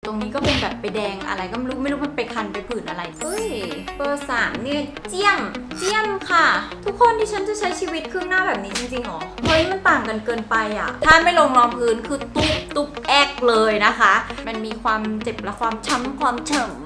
ตรงนี้ก็เป็นแบบไปแดงอะไรก็ไม่รู้มันไปคันไปผื่นอะไรเฮ้ยเบอร์3เนี่ยเจียมค่ะทุกคนที่ฉันจะใช้ชีวิตครึ่งหน้าแบบนี้จริงๆหรอเฮ้ยมันต่างกันเกินไปอ่ะถ้าไม่ลงรองพื้นคือตุ๊บแอกเลยนะคะมันมีความเจ็บและความช้ำความเฉ่ำ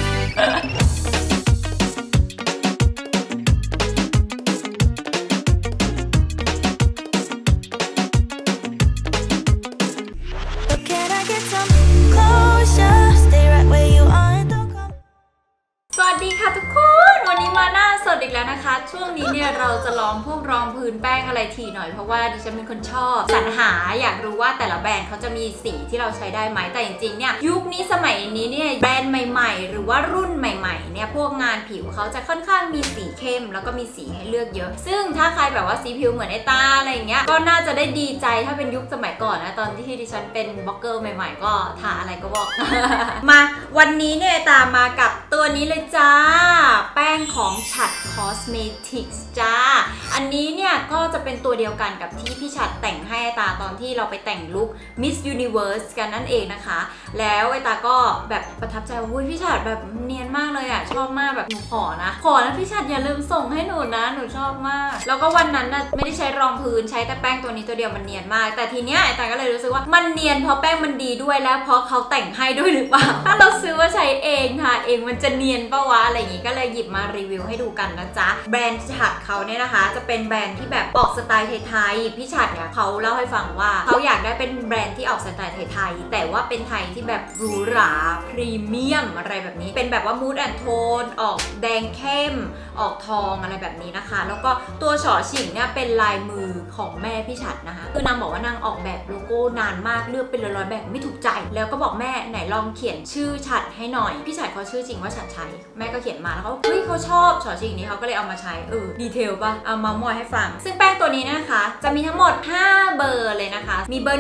สวัสดีค่ะทุกคนวันนี้มาหน้าสดอีกแล้วนะคะช่วงนี้เนี่ยเราจะลองพวกรองพื้นแป้งอะไรทีหน่อยเพราะว่าดิฉันเป็นคนชอบสรรหาอยากรู้ว่าแต่ละแบรนด์เขาจะมีสีที่เราใช้ได้ไหมแต่จริงๆเนี่ยยุคนี้สมัยนี้เนี่ยแบรนด์ใหม่ๆหรือว่ารุ่นใหม่ๆเนี่ยพวกงานผิวเขาจะค่อนข้างมีสีเข้มแล้วก็มีสีให้เลือกเยอะซึ่งถ้าใครแบบว่าสีผิวเหมือนไอ้ตาอะไรอย่างเงี้ยก็น่าจะได้ดีใจถ้าเป็นยุคสมัยก่อนนะตอนที่ดิฉันเป็นบล็อกเกอร์ใหม่ๆก็ทาอะไรก็บอก มาวันนี้เนี่ยตามมากับตัวนี้เลยจ้าแป้งของฉัดคอสเมติกส์จ้าอันนี้เนี่ยก็จะเป็นตัวเดียวกันกับที่พี่ฉัดแต่งให้ตาตอนที่เราไปแต่งลุค Miss Universe กันนั่นเองนะคะแล้วไอตาก็แบบประทับใจว่าพี่ฉัดแบบเนียนมากเลยอ่ะชอบมากแบบหนูขอนะพี่ฉัดอย่าลืมส่งให้หนูนะหนูชอบมากแล้วก็วันนั้นน่ะไม่ได้ใช้รองพื้นใช้แต่แป้งตัวนี้ตัวเดียวมันเนียนมากแต่ทีเนี้ยไอตาก็เลยรู้สึกว่ามันเนียนเพราะแป้งมันดีด้วยแล้วเพราะเขาแต่งให้ด้วยหรือเปล่าถ้าเราซื้อว่าใช้เองทาเองมันจะเนียนปะวะอะไรอย่างงี้ก็เลยหยิบมารีวิวให้ดูกันนะจ๊ะแบรนด์ฉัดเขาเนี่ยนะคะจะเป็นแบรนด์ที่แบบออกสไตล์ไทยๆพี่ฉัดเนี่ยเขาเล่าให้ฟังว่าเขาอยากได้เป็นแบรนด์ที่ออกสไตล์ไทยๆแต่ว่าเป็นไทยที่แบบหรูหราพรีเมียมอะไรแบบนี้เป็นแบบว่ามูดแอนด์โทนออกแดงเข้มออกทองอะไรแบบนี้นะคะแล้วก็ตัวฉอฉิงเนี่ยเป็นลายมือของแม่พี่ฉัดนะคะคือนางบอกว่านางออกแบบโลโก้นานมากเลือกเป็นร้อยๆแบบไม่ถูกใจแล้วก็บอกแม่ไหนลองเขียนชื่อฉัดให้หน่อยพี่ฉัดเขาชื่อจริงว่าฉัดชัยแม่ก็เขียนมาแล้วเขาเฮ้ยเขาชอบฉอฉิงนี้เขาก็เลยเอามาใช้ดีเทลป่ะเอามามอยให้ฟังซึ่งแป้งตัวนี้นะคะจะมีทั้งหมด5เบอร์เลยนะคะมีเบอร์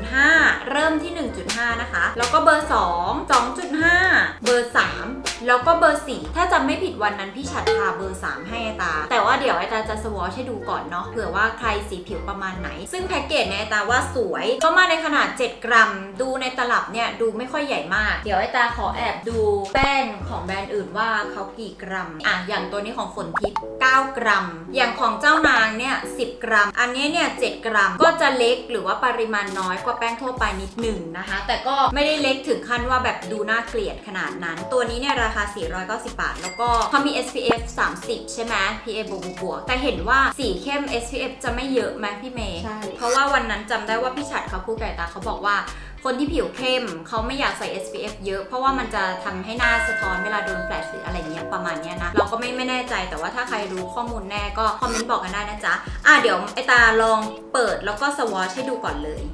1.5 เริ่มที่ 1.5 นะคะแล้วก็เบอร์ 2 2.5 เบอร์ 3 แล้วก็เบอร์ 4ถ้าจำไม่ผิดวันนั้นพี่ฉัดทาเบอร์ 3ให้ไอตาแต่ว่าเดี๋ยวไอตาจะสวอชให้ดูก่อนเนาะเผื่อว่าใครสีผิวประมาณไหนซึ่งแพ็กเกจเนี่ยไอตาว่าสวยก็มาในขนาด7 กรัมดูในตลับเนี่ยดูไม่ค่อยใหญ่มากเดี๋ยวไอตาขอแอบดูแป้งของแบรนด์อื่นว่าเขากี่กรัมอย่างตัวนี้ของฝนทิพย์9 กรัมอย่างของเจ้านางเนี่ย10 กรัมอันนี้เนี่ย7 กรัมก็จะเล็กหรือว่าปริมาณน้อยกว่าแป้งทั่วไปนิดหนึ่งนะคะแต่ก็ไม่ได้เล็กถึงขั้นว่าแบบดูน่าเกลียดขนาดนั้นตัวนี้เนี่ยราคา490 บาทแล้วก็เขามี SPF 30 ใช่ไหม PA บวกแต่เห็นว่าสีเข้ม SPF จะไม่เยอะไหมพี่เมย์ใช่เพราะว่าวันนั้นจำได้ว่าพี่ฉัดเขาพูดกับไอตาเขาบอกว่าคนที่ผิวเข้มเขาไม่อยากใส่ SPF เยอะเพราะว่ามันจะทำให้หน้าสะท้อนเวลาโดนแฟลชหรืออะไรเงี้ยประมาณเนี้ยนะเราก็ไม่แน่ใจแต่ว่าถ้าใครรู้ข้อมูลแน่ก็คอมเมนต์บอกกันได้นะจ๊ะเดี๋ยวไอตาลองเปิดแล้วก็สวอชให้ดูก่อนเลย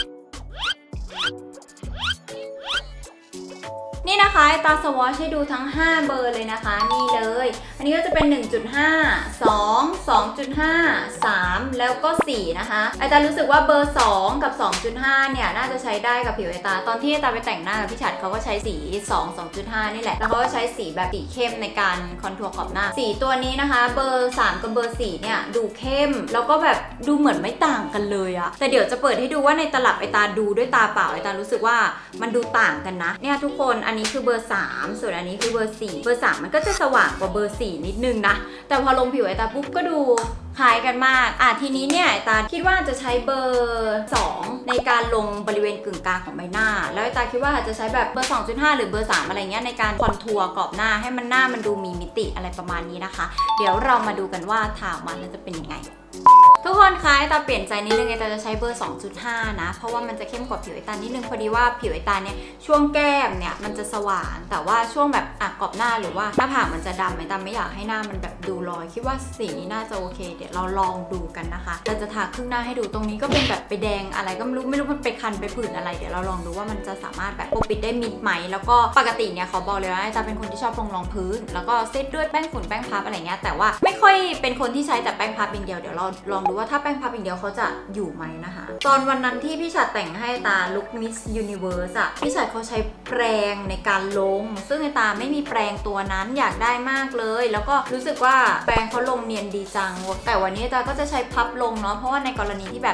นี่นะคะไอตาสวอชให้ดูทั้ง5เบอร์เลยนะคะนี่เลยอันนี้ก็จะเป็น 1.5 2 2.5 3 แล้วก็4นะคะไอตารู้สึกว่าเบอร์2กับ 2.5 เนี่ยน่าจะใช้ได้กับผิวไอตาตอนที่ไอตาไปแต่งหน้ากับพี่ฉัดเขาก็ใช้สี 2.5 นี่แหละแล้วเขาก็ใช้สีแบบสีเข้มในการคอนทัวร์ขอบหน้าสีตัวนี้นะคะเบอร์3กับเบอร์4เนี่ยดูเข้มแล้วก็แบบดูเหมือนไม่ต่างกันเลยอะแต่เดี๋ยวจะเปิดให้ดูว่าในตลับไอตาดูด้วยตาเปล่าไอตารู้สึกว่ามันดูต่างกันนะเนี่ยทุกคนอันนี้คือเบอร์3ส่วนอันนี้คือเบอร์4เบอร์3มันก็จะสว่างกว่าเบอร์4นิดนึงนะแต่พอลงผิวไอตาปุ๊บก็ดูคล้ายกันมากทีนี้เนี่ยไอตาคิดว่าจะใช้เบอร์2ในการลงบริเวณกึ่งกลางของใบหน้าแล้วไอตาคิดว่าอาจจะใช้แบบเบอร์ 2.5 หรือเบอร์ 3อะไรเงี้ยในการคอนทัวร์กรอบหน้าให้มันหน้ามันดูมีมิติอะไรประมาณนี้นะคะเดี๋ยวเรามาดูกันว่าทาออกมาแล้วจะเป็นยังไงทุกคนคะไอตาเปลี่ยนใจนิดนึงไอตาจะใช้เบอร์ 2.5 นะเพราะว่ามันจะเข้มกว่าผิวไอตานิดนึงพอดีว่าผิวไอตาเนี่ยช่วงแก้มเนี่ยมันจะสว่างแต่ว่าช่วงแบบกรอบหน้าหรือว่าหน้าผากมันจะดำไอตาไม่อยากให้หน้ามันแบบดูลอยคิดว่าสีนี้น่าจะโอเคเดี๋ยวเราลองดูกันนะคะเราจะทาครึ่งหน้าให้ดูตรงนี้ก็เป็นแบบไปแดงอะไรก็ไม่รู้มันไปคันไปผื่นอะไรเดี๋ยวเราลองดูว่ามันจะสามารถแบบปกปิดได้มิดไหมแล้วก็ปกติเนี่ยเขาบอกเลยว่าไอตาเป็นคนที่ชอบลงรองพื้นแล้วก็เซตด้วยแป้งฝุ่นแป้งพับอะไรเงี้ยแต่ว่าไม่ค่อยเป็นคนที่ใช้แต่แป้งพับอย่างเดียวเดี๋ยวเราลองดูว่าถ้าแป้งพับอย่างเดียวเขาจะอยู่ไหมนะคะตอนวันนั้นที่พี่ฉัดแต่งให้ตาลุค Miss Universe พี่ฉัดเขาใช้แปรงในการลงซึ่งไอตาไม่มีแปรงตัวนั้นอยากได้มากเลยแล้วก็รู้สึกว่าแปรงเขาลงเนียนดีจังแต่วันนี้ตาก็จะใช้พับลงเนาะเพราะว่าในกรณีที่แบบ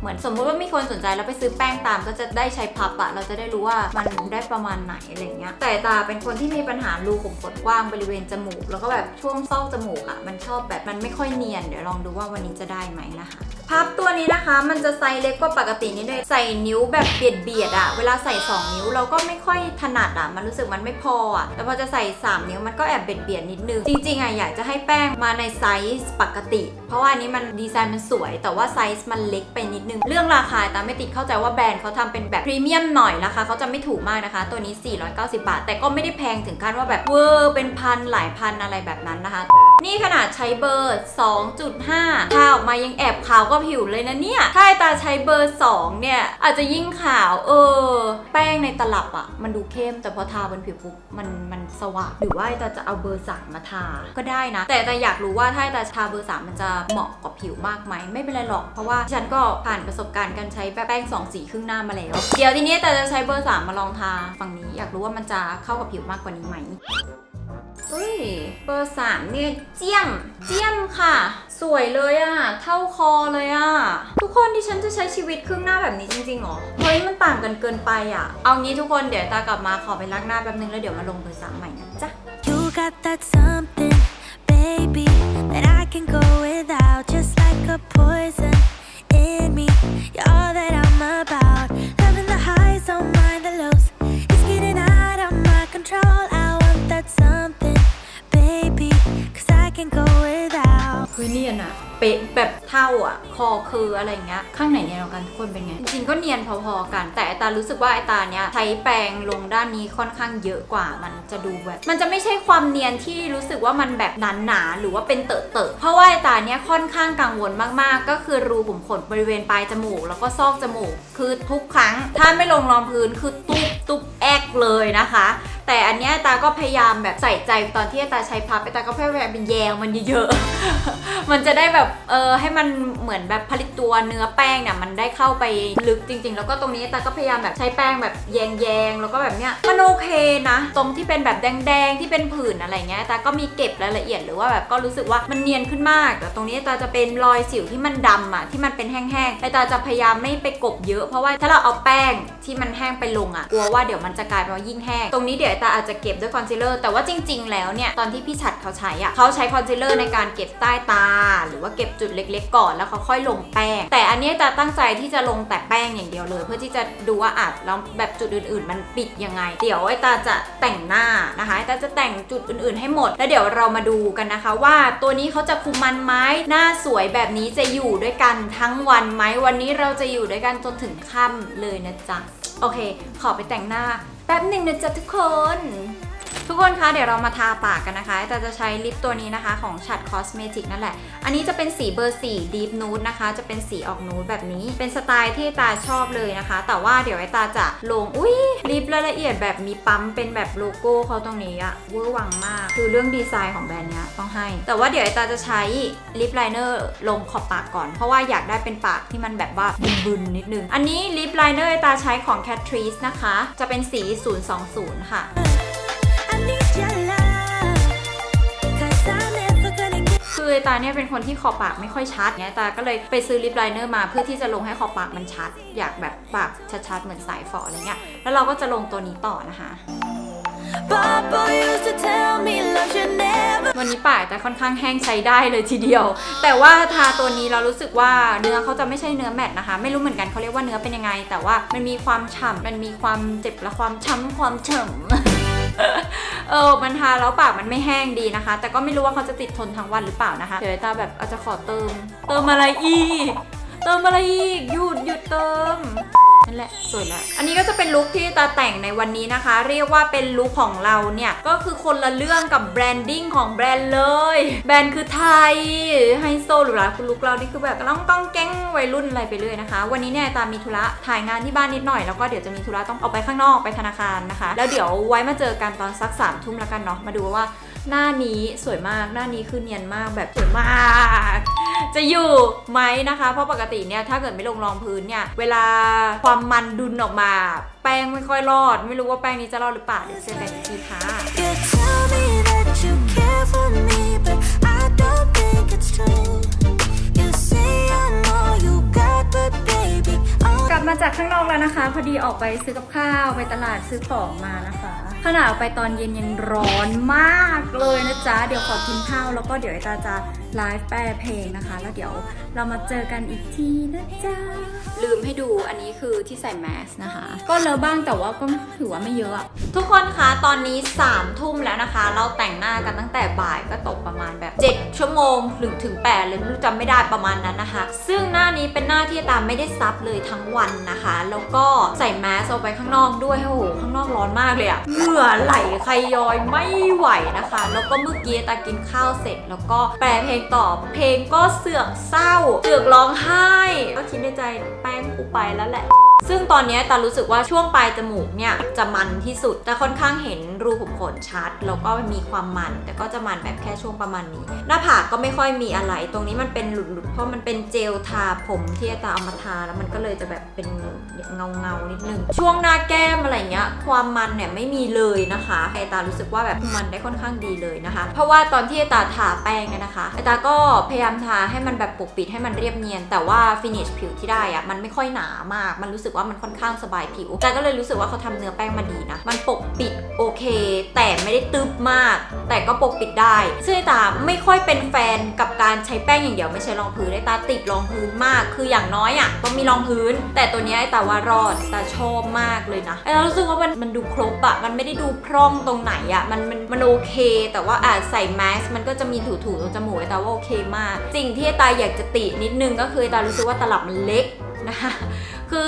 เหมือนสมมติว่ามีคนสนใจแล้วไปซื้อแป้งตามก็จะได้ใช้พับอะเราจะได้รู้ว่ามันได้ประมาณไหนอะไรเงี้ยแต่ตาเป็นคนที่มีปัญหารูขุมขนกว้างบริเวณจมูกแล้วก็แบบช่วงซอกจมูกอะมันชอบแบบมันไม่ค่อยเนียนเดี๋ยวลองดูว่าวันนี้จะได้ไหมนะคะพับตัวนี้นะคะมันจะไซส์เล็กกว่าปกตินิดนึงใส่นิ้วแบบเบียดอะเวลาใส่2 นิ้วเราก็ไม่ค่อยถนัดอะมันรู้สึกมันไม่พออะแต่พอจะใส่3 นิ้วมันก็แอบเบียดนิดนึงจริงๆอะอยากจะให้แป้งมาในไซส์ปกติเพราะว่าอันนี้มันดีไซน์มันสวยแต่ว่าไซส์มันเล็กไปนิดนึงเรื่องราคาตามไม่ติดเข้าใจว่าแบรนด์เขาทำเป็นแบบพรีเมียมหน่อยราคาเขาจะไม่ถูกมากนะคะตัวนี้490 บาทแต่ก็ไม่ได้แพงถึงขั้นว่าแบบเวอร์เป็นพันหลายพันอะไรแบบนั้นนะคะนี่ขนาดใช้เบอร์ 2.5 ทาออกมายังแอบขาวก็ผิวเลยนะเนี่ยถ้าตาใช้เบอร์ 2เนี่ยอาจจะยิ่งขาวแป้งในตลับอ่ะมันดูเข้มแต่พอทาบนผิวปุ๊บมันสว่างหรือว่าตาจะเอาเบอร์ 3มาทาก็ได้นะแต่อยากรู้ว่าถ้าตาทาเบอร์ 3มันจะเหมาะกับผิวมากไหมไม่เป็นไรหรอกเพราะว่าฉันก็ผ่านประสบการณ์การใช้แป้ง2 สีครึ่งหน้ามาแล้วเดี๋ยวทีนี้ตาจะใช้เบอร์ 3มาลองทาฝั่งนี้อยากรู้ว่ามันจะเข้ากับผิวมากกว่านี้ไหมเบอร์ 3เนี่ยเจียมค่ะสวยเลยอะเท่าคอเลยอะทุกคนที่ฉันจะใช้ชีวิตครึ่งหน้าแบบนี้จริงๆหรอเฮ้ยมันต่างกันเกินไปอะเอางี้ทุกคนเดี๋ยวตากลับมาขอไปล้างหน้าแป๊บนึงแล้วเดี๋ยวมาลงเบอร์ 3ใหม่นะจ๊ะ You got that something baby that I can go without just like a poison in me you're all that I'm about loving the highs don't mind the lows it's getting out of my control I want that something baby cause I can go without เฮ้ยเนียนอะเป๊ะแบบเท่าอะคอคืออะไรเงี้ยข้างไหนเนียนกว่ากันทุกคนเป็นไงจริงๆก็เนียนพอๆกันแต่ตารู้สึกว่าไอตาเนี้ยใช้แปรงลงด้านนี้ค่อนข้างเยอะกว่ามันจะดูแบบมันจะไม่ใช่ความเนียนที่รู้สึกว่ามันแบบหนาๆหรือว่าเป็นเตอะๆเพราะว่าไอตาเนี้ยค่อนข้างกังวลมากๆก็คือรูขุมขนบริเวณปลายจมูกแล้วก็ซอกจมูกคือทุกครั้งถ้าไม่ลงรองพื้นคือตุ๊บแอกเลยนะคะแต่อันเนี้ยตาก็พยายามแบบใส่ใจตอนที่ตาใช้พับตาก็พยายามเป็นแยงมันเยอะๆ มันจะได้แบบให้มันเหมือนแบบผลิตตัวเนื้อแป้งเนี่ยมันได้เข้าไปลึกจริงๆแล้วก็ตรงนี้ตาก็พยายามแบบใช้แป้งแบบแยงแล้วก็แบบเนี้ยมันโอเคนะตรงที่เป็นแบบแดงๆที่เป็นผื่นอะไรเงี้ยตาก็มีเก็บรายละเอียดหรือว่าแบบก็รู้สึกว่ามันเนียนขึ้นมากแต่ตรงนี้ตาจะเป็นรอยสิวที่มันดำอ่ะที่มันเป็นแห้งๆตาจะพยายามไม่ไปกบเยอะเพราะว่าถ้าเราเอาแป้งที่มันแห้งไปลงอ่ะกลัวว่าเดี๋ยวมันจะกลายเป็นว่ายิ่งแห้งตรงนี้เดี๋ยวตาอาจจะเก็บด้วยคอนซีลเลอร์แต่ว่าจริงๆแล้วเนี่ยตอนที่พี่ฉัดเขาใช้อ่ะเขาใช้คอนซีลเลอร์ในการเก็บใต้ตาหรือว่าเก็บจุดเล็กๆก่อนแล้วเขาค่อยลงแป้งแต่อันนี้จะตั้งใจที่จะลงแต่แป้งอย่างเดียวเลยเพื่อที่จะดูว่าแล้วแบบจุดอื่นๆมันปิดยังไงเดี๋ยวไอ้ตาจะแต่งหน้านะคะตาจะแต่งจุดอื่นๆให้หมดแล้วเดี๋ยวเรามาดูกันนะคะว่าตัวนี้เขาจะคุมมันไหมหน้าสวยแบบนี้จะอยู่ด้วยกันทั้งวันไหมวันนี้เราจะอยู่ด้วยกันจนถึงค่ำเลยนะจ๊ะโอเคขอไปแต่งหน้าแป๊บหนึ่งนะจ๊ะทุกคนคะเดี๋ยวเรามาทาปากกันนะคะแต่จะใช้ลิปตัวนี้นะคะของฉัดคอสเมติกนั่นแหละอันนี้จะเป็นสีเบอร์ 4 Deep Nude นะคะจะเป็นสีออกนูดแบบนี้เป็นสไตล์ที่ตาชอบเลยนะคะแต่ว่าเดี๋ยวไอ้ตาจะลงลิปรายละเอียดแบบมีปั๊มเป็นแบบโลโก้เขาตรงนี้อะเวอร์วังมากคือเรื่องดีไซน์ของแบรนด์เนี้ยต้องให้แต่ว่าเดี๋ยวไอ้ตาจะใช้ลิปไลเนอร์ลงขอบปากก่อนเพราะว่าอยากได้เป็นปากที่มันแบบว่าบึนๆนิดนึงอันนี้ลิปไลเนอร์ไอ้ตาใช้ของ Catrice นะคะจะเป็นสี 020 ค่ะคือตาเนี่ยเป็นคนที่ขอบปากไม่ค่อยชัดไงตาก็เลยไปซื้อลิปไลเนอร์มาเพื่อที่จะลงให้ขอบปากมันชัดอยากแบบปากชัดๆเหมือนสายฝออะไรเงี้ยแล้วเราก็จะลงตัวนี้ต่อนะคะวันนี้ปากแต่ค่อนข้างแห้งใช้ได้เลยทีเดียวแต่ว่าทาตัวนี้เรารู้สึกว่าเนื้อเขาจะไม่ใช่เนื้อแมตต์นะคะไม่รู้เหมือนกันเขาเรียกว่าเนื้อเป็นยังไงแต่ว่ามันมีความฉ่ำมันมีความเจ็บและความช้ำความเฉ่ำมันทาแล้วปากมันไม่แห้งดีนะคะแต่ก็ไม่รู้ว่าเขาจะติดทนทั้งวันหรือเปล่านะคะเดี๋ยวตาแบบอาจจะขอเติมอะไรอีกหยุดเติมนั่นแหละสวยแล้วอันนี้ก็จะเป็นลุคที่ตาแต่งในวันนี้นะคะเรียกว่าเป็นลุคของเราเนี่ยก็คือคนละเรื่องกับแบรนดิ้งของแบรนด์เลยแบรนด์คือไทยไฮโซหรือคุณลุคเรานี่คือแบบต้องแก๊งวัยรุ่นอะไรไปเรื่อยนะคะวันนี้เนี่ยตามีธุระถ่ายงานที่บ้านนิดหน่อยแล้วก็เดี๋ยวจะมีธุระต้องออกไปข้างนอกไปธนาคารนะคะแล้วเดี๋ยวไว้มาเจอกันตอนสัก3 ทุ่มแล้วกันเนาะมาดูว่าหน้านี้สวยมากหน้านี้คือเนียนมากแบบสวยมากจะอยู่ไหมนะคะเพราะปกติเนี่ยถ้าเกิดไม่ลงรองพื้นเนี่ยเวลาความมันดุนออกมาแป้งไม่ค่อยรอดไม่รู้ว่าแป้งนี้จะรอดหรือเปล่าเดี๋ยวเจอกันอีกทีค่ะบมาจากข้างนอกแล้วนะคะพอดีออกไปซื้อกับข้าวไปตลาดซื้อของมานะคะขณะไปตอนเย็นยังร้อนมากเลยนะจ๊ะเดี๋ยวขอกินข้าวแล้วก็เดี๋ยวไอตาจะไลฟ์แปลเพลงนะคะแล้วเดี๋ยวเรามาเจอกันอีกทีนะจ๊ะลืมให้ดูอันนี้คือที่ใส่แมสนะคะก็เลอะบ้างแต่ว่าก็ถือว่าไม่เยอะทุกคนคะตอนนี้3 ทุ่มแล้วนะคะเราแต่งหน้ากันตั้งแต่บ่ายก็ตกประมาณแบบ7 ชั่วโมงถึง 8เลยไม่รู้จำไม่ได้ประมาณนั้นนะคะซึ่งหน้านี้เป็นหน้าที่ตามไม่ได้ซับเลยทั้งวันนะคะแล้วก็ใส่แมสออกไปข้างนอกด้วยโอ้โหข้างนอกร้อนมากเลยอะเหงื่อไหลใครย้อยไม่ไหวนะคะแล้วก็เมื่อกี้ตากินข้าวเสร็จแล้วก็แปลเพลงต่อเพลงก็เสือกเศร้าเสือกร้องไห้ก็คิดในใจแป้งกูไปแล้วแหละซึ่งตอนนี้ตารู้สึกว่าช่วงปลายจมูกเนี่ยจะมันที่สุดแต่ค่อนข้างเห็นรูขุมขนชัดแล้วก็มีความมันแต่ก็จะมันแบบแค่ช่วงประมาณนี้หน้าผากก็ไม่ค่อยมีอะไรตรงนี้มันเป็นหลุดๆเพราะมันเป็นเจลทาผมที่ตาเอามาทาแล้วมันก็เลยจะแบบเป็นเงานิดนึงช่วงหน้าแก้มอะไรเงี้ยความมันเนี่ยไม่มีเลยนะคะไอตารู้สึกว่าแบบมันได้ค่อนข้างดีเลยนะคะเพราะว่าตอนที่ตาทาแป้งเนี่ยนะคะไอตาก็พยายามทาให้มันแบบปกปิดให้มันเรียบเนียนแต่ว่าฟินิชผิวที่ได้อะมันไม่ค่อยหนามากมันรู้สึกว่ามันค่อนข้างสบายผิวแต่ก็เลยรู้สึกว่าเขาทำเนื้อแป้งมาดีนะมันปกปิดโอเคแต่ไม่ได้ตึบมากแต่ก็ปกปิดได้ซึ่งไอตาไม่ค่อยเป็นแฟนกับการใช้แป้งอย่างเดียวไม่ใช้รองพื้นไอตาติดรองพื้นมากคืออย่างน้อยอ่ะต้องมีรองพื้นแต่ตัวนี้ไอตาว่ารอดตาชอบมากเลยนะไอตารู้สึกว่ามันดูครบอะมันไม่ได้ดูพร่องตรงไหนอะมันโอเคแต่ว่าใส่แมสมันก็จะมีถูตรงจมูกไอตาว่าโอเคมากสิ่งที่ไอตาอยากจะตินิดนึงก็คือไอตารู้สึกว่าตลับมันเล็กนะคะคือ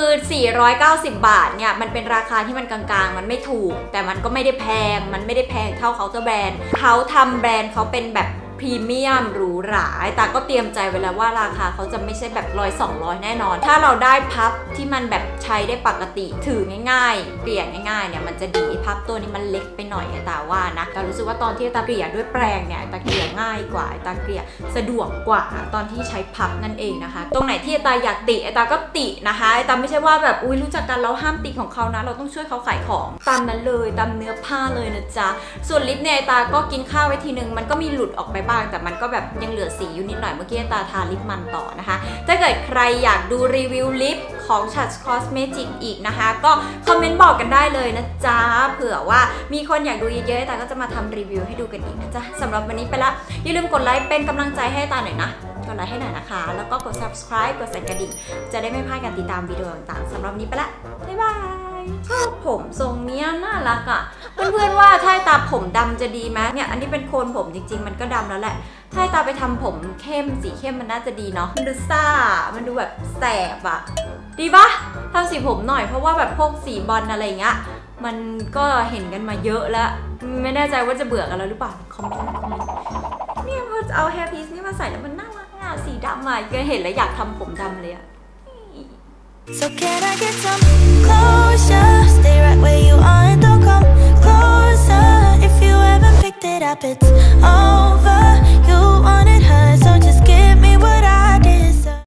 490 บาทเนี่ยมันเป็นราคาที่มันกลางๆมันไม่ถูกแต่มันก็ไม่ได้แพงมันไม่ได้แพงเท่าเคาน์เตอร์แบรนด์เขาทำแบรนด์เขาเป็นแบบพรีเมียมหรูหราไอตาก็เตรียมใจไว้แล้วว่าราคาเขาจะไม่ใช่แบบ100-200แน่นอนถ้าเราได้พับที่มันแบบใช้ได้ปกติถือง่ายๆเกลี่ยง่ายๆเนี่ยมันจะดีพับตัวนี้มันเล็กไปหน่อยไอตาว่านะแต่รู้สึกว่าตอนที่ตาเกลี่ยด้วยแปรงเนี่ยไอตาเกลี่ยง่ายกว่าไอตาเกลี่ยสะดวกกว่าตอนที่ใช้พับนั่นเองนะคะตรงไหนที่ไอตาอยากติไอตาก็ตินะคะไอตาไม่ใช่ว่าแบบอุ้ยรู้จักกันเราห้ามติของเขานะเราต้องช่วยเขาขายของตามนั้นเลยตามเนื้อผ้าเลยนะจ๊ะส่วนลิปเนี่ยไอตาก็กินข้าวไว้ทีนึงมันก็มีหลุดออกไปบ้างแต่มันก็แบบยังเหลือสีอยู่นิดหน่อยเมื่อกี้ตาทาลิปมันต่อนะคะถ้าเกิดใครอยากดูรีวิวลิปของ Touch Cosmetics อีกนะคะก็คอมเมนต์บอกกันได้เลยนะจ๊ะเผื่อว่ามีคนอยากดูเยอะๆตาก็จะมาทำรีวิวให้ดูกันอีกนะจ๊ะสำหรับวันนี้ไปละอย่าลืมกดไลค์เป็นกำลังใจให้ตาหน่อยนะกดไลค์ให้หน่อยนะคะแล้วก็กด subscribe กดสั่นกระดิ่งจะได้ไม่พลาดการติดตามวิดีโอต่างๆสำหรับวันนี้ไปละบ๊ายบายชอบผมทรงเนี้ยน่ารักอ่ะเพื่อนๆว่าถ้าตาผมดำจะดีไหมเนี่ยอันนี้เป็นโคนผมจริงๆมันก็ดำแล้วแหละถ้าตาไปทำผมเข้มสีเข้มมันน่าจะดีเนาะมันดูซ่ามันดูแบบแสบอ่ะดีปะทำสีผมหน่อยเพราะว่าแบบพวกสีบอลอะไรเงี้ยมันก็เห็นกันมาเยอะแล้วไม่แน่ใจว่าจะเบื่อกันแล้วหรือเปล่าคอมเมนต์เนี่ยพอเอาแฮร์พีซนี่มาใส่แล้วมันน่ารักอ่ะสีดำอ่ะก็เห็นแล้วอยากทำผมดำเลยอ่ะ So can I get some closure? Stay right where you are and don't come closer. If you haven't picked it up, it's over.